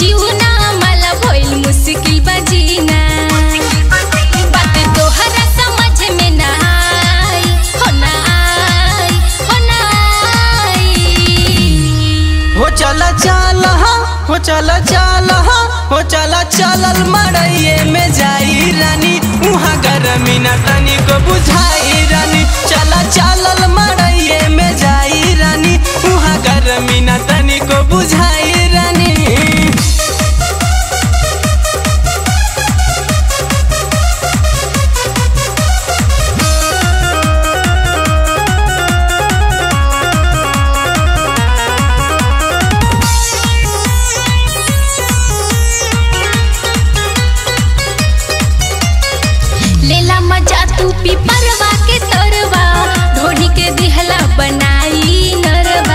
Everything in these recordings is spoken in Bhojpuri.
जीवना मला भइल मुश्किल बजीना बात तोहरा समझ में ना आई हो ना आई हो ना आई। हो चला चला हो चला चला हो चला चलल मड़इये में जाई रानी उहाँ गरमी ना तनी को बुझाई रानी। चला चलल मड़इये में जाई रानी उहाँ गरमी ना तनी को बुझाई रानी। लेला मजा तू पीपरवा के तरवा ढोढ़ी के दिहला बनाई नरवा।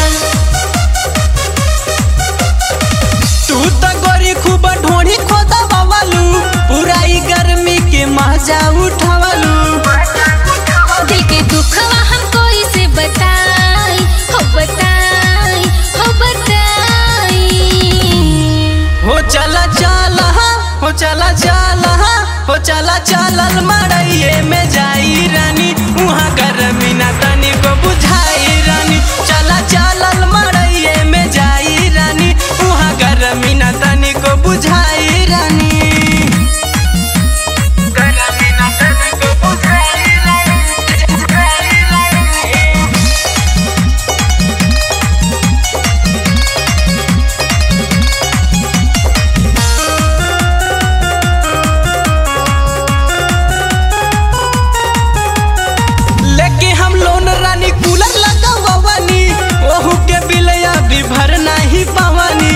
तू तो गोरी खूब ढोढ़ी खोदा बावलू पुराई गर्मी के मजा उठावलू। दिल के दुखवा हम कोई से बताई हो बताई हो बताई। हो चला चला हो चला चला हो चला चलल मड़इये में जाई रानी उहाँ गरमी ना तनी को बुझाई रानी। चला चलल मड़इये में जाई रानी उहाँ गरमी ना तनी को बुझाई रानी। गरमी ना तनी को बुझाई रानी। लेके हम लोन रानी कूलर लगावनी ओहू के बिलया भी भर नहीं पावनी।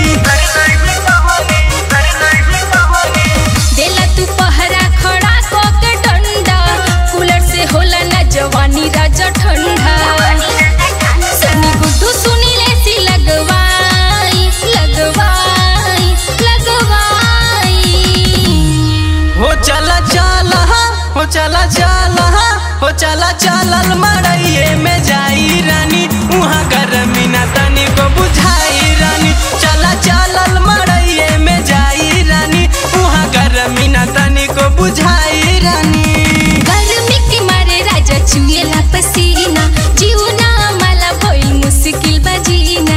देला तू पहरा खड़ा को के डंडा कूलर से होला ना जवानी राजा ठंडा। सनी गुड्डू सुनी ले सी लगवाई लगवाई लगवाई। हो चला चला हो चला चला हो चला चलल मड़इये में जाई रानी उहाँ गरमी ना तनी को बुझाई रानी। चला चलल मड़इये में जाई रानी उहाँ गरमी ना तनी को बुझाई रानी। गर्मी के मारे राजा चुएला पसीना जीवना मला भइल मुश्किल बजीना।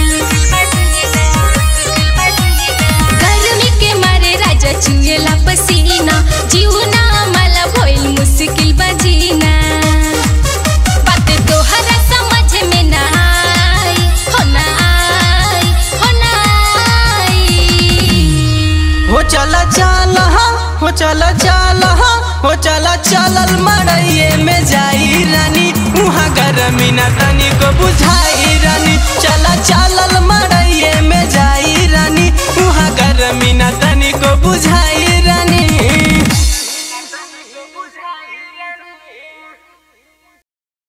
गर्मी के मारे राजा चुएला पसीना जीवना मला भइल मुश्किल बजीना बात तोहरा समझ में ना आई हो ना आई हो ना आई। हो चला चला हो चला चला हो चला चलल मड़इये में जाई रानी उहाँ गरमी ना तनी को बुझाई रानी। चला चलल मड़इये में जाई रानी उहाँ गरमी ना तनी को बुझाई